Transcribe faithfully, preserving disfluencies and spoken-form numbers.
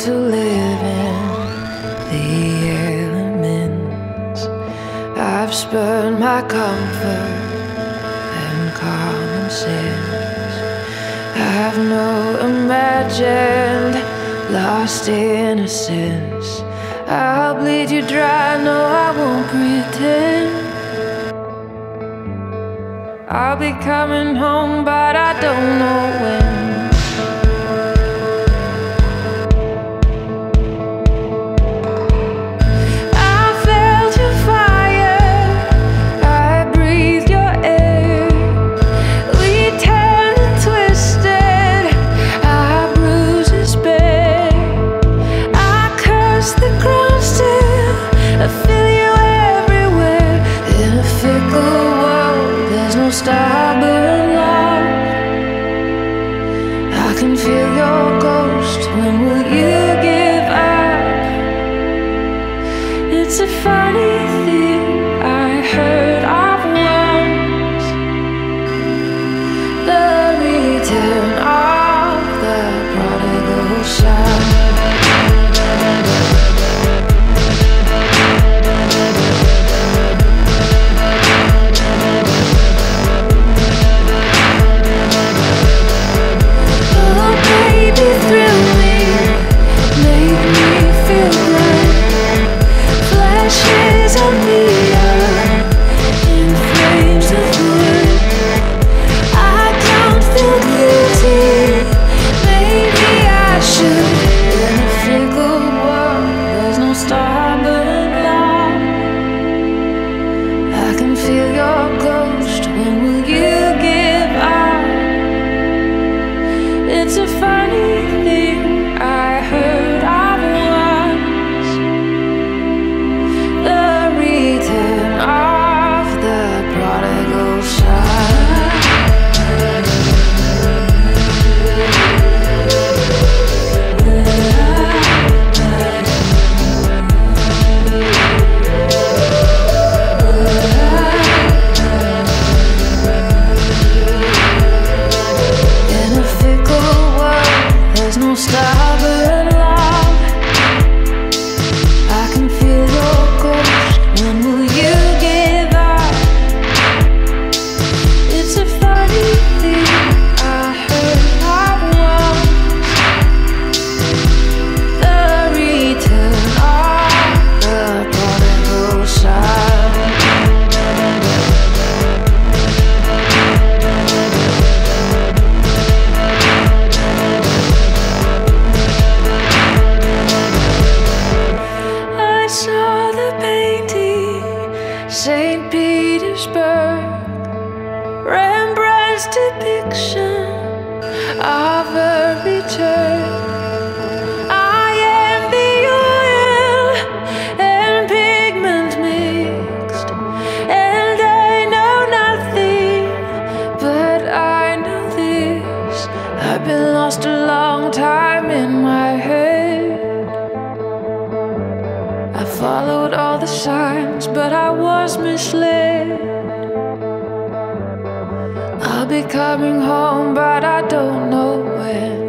to live in the elements. I've spurned my comfort and common sense. I've no imagined lost innocence. I'll bleed you dry, no I won't pretend. I'll be coming home, but I don't know when. Stubborn love, I can feel your ghost. When will you give up? It's a funny thing I heard of once, the return of the prodigal son. It's a funny thing I heard of once, the return of the prodigal son. No stubborn love, I can feel your ghost. When will you give up? It's a funny thing I heard of once, the return of the prodigal son. Saint Petersburg, Rembrandt's depiction of a return. I am the oil and pigment mixed, and I know nothing, but I know this: I've been lost a long time in my head. I followed all the signs, but I was misled. I'll be coming home, but I don't know when.